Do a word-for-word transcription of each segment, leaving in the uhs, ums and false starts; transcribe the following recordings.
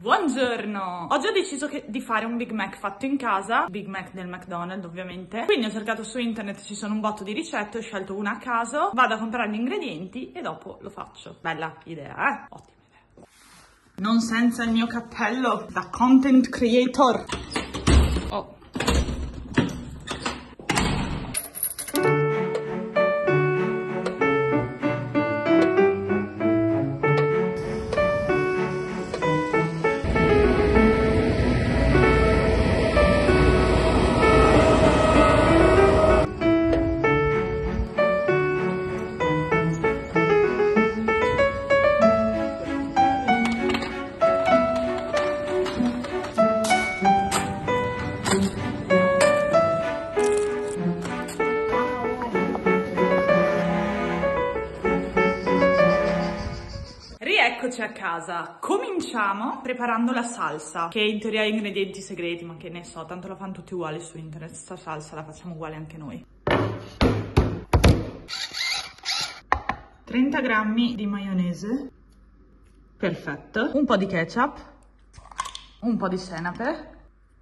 Buongiorno! Oggi ho deciso che, di fare un Big Mac fatto in casa, Big Mac del McDonald's ovviamente. Quindi ho cercato su internet, ci sono un botto di ricette, ho scelto una a caso, vado a comprare gli ingredienti e dopo lo faccio. Bella idea, eh? Ottima idea. Non senza il mio cappello da content creator. Oh. Eccoci a casa. Cominciamo preparando la salsa, che in teoria ha ingredienti segreti, ma che ne so, tanto la fanno tutti uguali su internet. Sta salsa la facciamo uguale anche noi. trenta grammi di maionese, perfetto, un po' di ketchup, un po' di senape,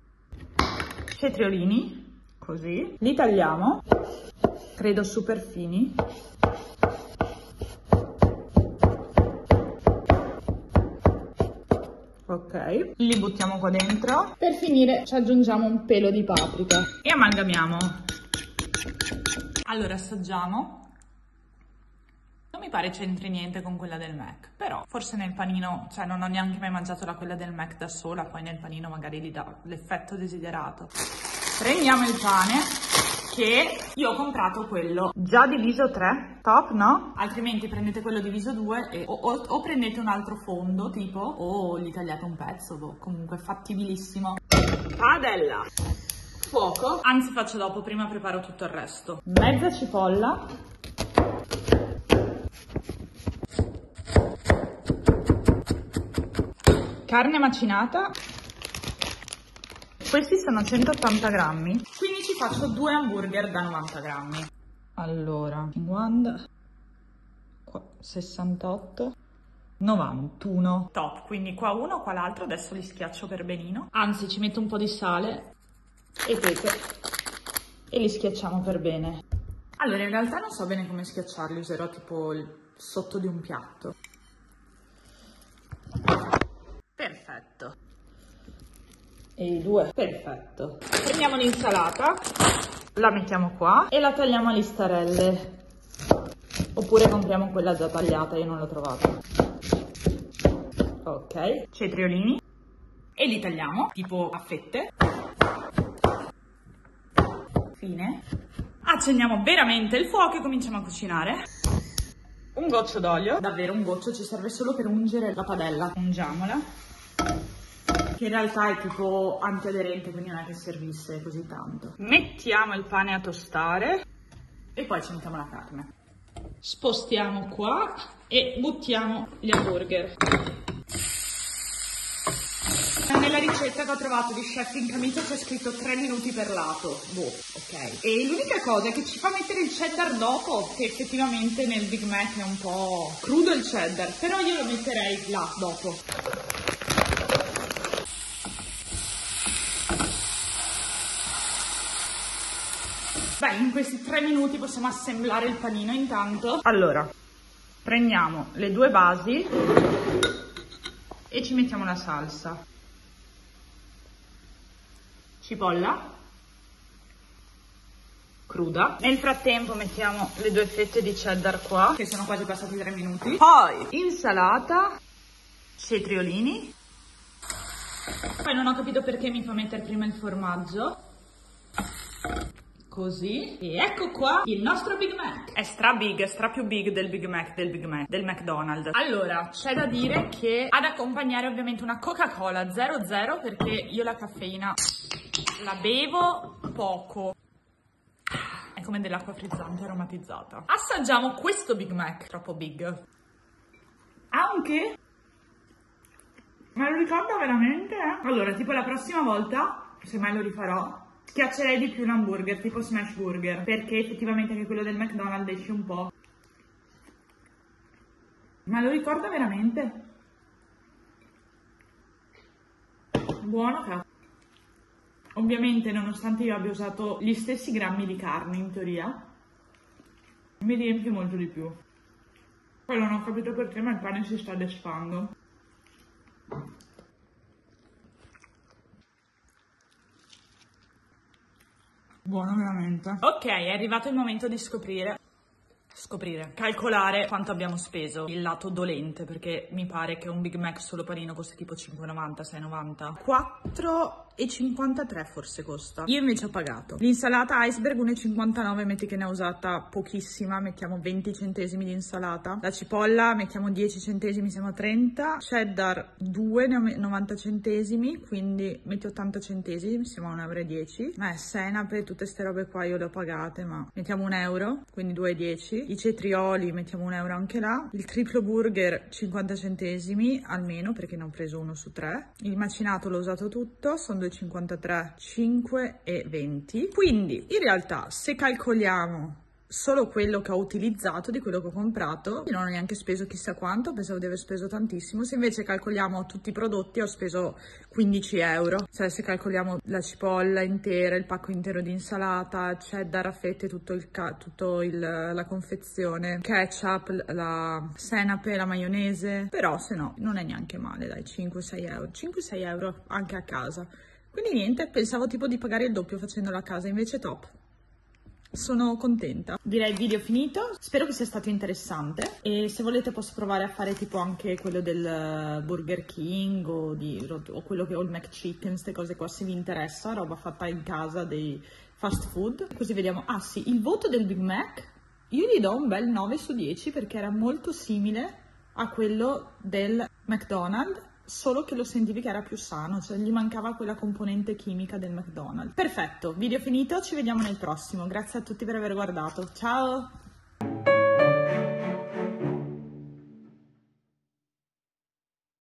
cetriolini, così, li tagliamo, credo super fini. Ok, li buttiamo qua dentro. Per finire ci aggiungiamo un pelo di paprika e amalgamiamo. Allora assaggiamo. Non mi pare c'entri niente con quella del Mac, però forse nel panino, cioè non ho neanche mai mangiato la quella del Mac da sola, poi nel panino magari gli dà l'effetto desiderato. Prendiamo il pane, che io ho comprato quello già diviso tre, top, no? Altrimenti prendete quello diviso due e o, o, o prendete un altro fondo tipo o gli tagliate un pezzo, boh, comunque fattibilissimo. Padella, fuoco, anzi faccio dopo, prima preparo tutto il resto. Mezza cipolla, carne macinata. Questi sono centottanta grammi, quindi ci faccio due hamburger da novanta grammi. Allora, cinquanta, sessantotto, novantuno. Top, quindi qua uno, qua l'altro, adesso li schiaccio per benino. Anzi, ci metto un po' di sale e pepe e li schiacciamo per bene. Allora, in realtà non so bene come schiacciarli, userò tipo il sotto di un piatto. Perfetto. E i due, perfetto. Prendiamo l'insalata, la mettiamo qua e la tagliamo a listarelle, oppure compriamo quella già tagliata, io non l'ho trovata. Ok, cetriolini e li tagliamo tipo a fette. Fine. Accendiamo veramente il fuoco e cominciamo a cucinare. Un goccio d'olio, davvero un goccio, ci serve solo per ungere la padella. Ungiamola, che in realtà è tipo antiaderente, quindi non è che servisse così tanto. Mettiamo il pane a tostare e poi ci mettiamo la carne. Spostiamo qua e buttiamo gli hamburger. Nella ricetta che ho trovato di Chef in Camicia c'è scritto tre minuti per lato. Boh, ok. E l'unica cosa è che ci fa mettere il cheddar dopo, che effettivamente nel Big Mac è un po' crudo il cheddar, però io lo metterei là dopo. Beh, in questi tre minuti possiamo assemblare il panino intanto. Allora, prendiamo le due basi e ci mettiamo la salsa. Cipolla cruda. Nel frattempo mettiamo le due fette di cheddar qua, che sono quasi passati tre minuti. Poi insalata, cetriolini. Poi non ho capito perché mi fa mettere prima il formaggio. Così, e ecco qua il nostro Big Mac. È stra big, è stra più big del Big Mac del Big Mac del McDonald's. Allora, c'è da dire che ad accompagnare ovviamente una Coca-Cola zero zero, perché io la caffeina la bevo poco. È come dell'acqua frizzante aromatizzata. Assaggiamo questo Big Mac, troppo big. Anche? Me lo ricordo veramente, eh? Allora, tipo la prossima volta, se mai lo rifarò, schiaccerei di più un hamburger, tipo smash burger, perché effettivamente anche quello del McDonald's esce un po'. Ma lo ricorda veramente? Buono che... Ovviamente, nonostante io abbia usato gli stessi grammi di carne, in teoria, mi riempie molto di più. Poi non ho capito perché, ma il pane si sta desfando. Buono veramente. Ok, è arrivato il momento di scoprire... Scoprire, calcolare quanto abbiamo speso, il lato dolente, perché mi pare che un Big Mac solo panino costi tipo cinque e novanta, sei e novanta. quattro e cinquantatré forse costa. Io invece ho pagato l'insalata iceberg uno e cinquantanove, metti che ne ho usata pochissima, mettiamo venti centesimi di insalata. La cipolla mettiamo dieci centesimi, siamo a trenta. Cheddar due, novanta centesimi, quindi metti ottanta centesimi, siamo a un euro e dieci. Eh, senape, tutte ste robe qua io le ho pagate, ma mettiamo un euro, quindi due e dieci. I cetrioli mettiamo un euro anche là. Il triplo burger cinquanta centesimi almeno, perché ne ho preso uno su tre. Il macinato l'ho usato tutto, sono due e cinquantatré, cinque e venti. Quindi in realtà se calcoliamo solo quello che ho utilizzato di quello che ho comprato, io non ho neanche speso chissà quanto, pensavo di aver speso tantissimo. Se invece calcoliamo tutti i prodotti ho speso quindici euro, cioè se calcoliamo la cipolla intera, il pacco intero di insalata, cheddar a fette, tutto il, tutto il la confezione, ketchup, la senape, la maionese, però se no non è neanche male, dai, cinque sei euro, cinque sei euro anche a casa. Quindi niente, pensavo tipo di pagare il doppio facendolo a casa, invece top. Sono contenta. Direi il video finito, spero che sia stato interessante e se volete posso provare a fare tipo anche quello del Burger King o, di, o quello che ho il McChicken, queste cose qua, se vi interessa, roba fatta in casa, dei fast food. Così vediamo. Ah sì, il voto del Big Mac io gli do un bel nove su dieci perché era molto simile a quello del McDonald's, solo che lo sentivi che era più sano, cioè gli mancava quella componente chimica del McDonald's. Perfetto, video finito, ci vediamo nel prossimo. Grazie a tutti per aver guardato. Ciao!